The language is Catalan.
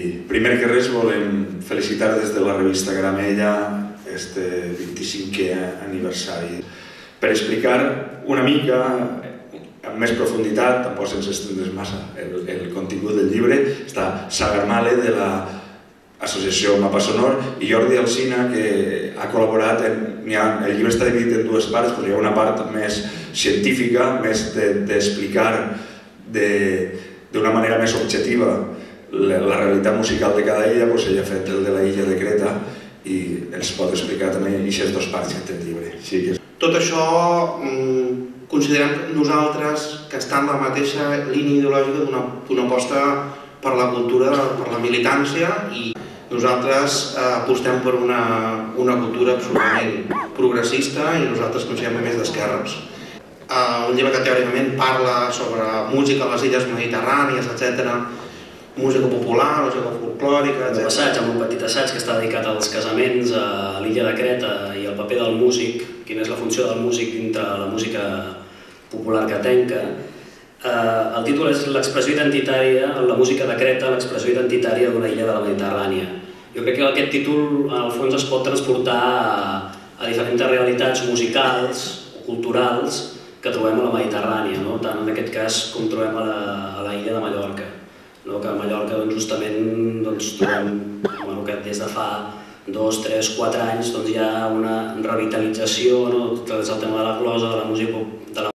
primer que res volem felicitar des de la revista Gramella este 25è aniversari per explicar una mica amb més profunditat, tampoc sense estendre's massa, el contingut del llibre. Està Sagar Male de l'associació Mapa Sonor i Jordi Alsina, que ha col·laborat. El llibre està dividit en dues parts, però hi ha una part més científica, més d'explicar d'una manera més objectiva la realitat musical de cada illa. Ella ha fet el de la illa de Creta i ens pot explicar també aquestes dues parts que té el llibre. Tot això considerem nosaltres que està en la mateixa línia ideològica d'una aposta per la cultura, per la militància, i nosaltres apostem per una cultura absolutament progressista i nosaltres considerem més d'esquerres. Un llibre que teòricament parla sobre música a les illes mediterrànies, etc., música popular, música folclòrica, etc. Un assaig, amb un petit assaig que està dedicat als casaments a l'illa de Creta i al paper del músic, quina és la funció del músic dintre la música popular cretenca. El títol és l'expressió identitària, la música de Creta, l'expressió identitària d'una illa de la Mediterrània. Jo crec que aquest títol, en el fons, es pot transportar a diferents realitats musicals o culturals que trobem a la Mediterrània, tant en aquest cas com trobem a la illa de Mallorca. Que a Mallorca justament trobem que des de fa 2, 3, 4 anys hi ha una revitalització, tot el tema de la glosa, de la música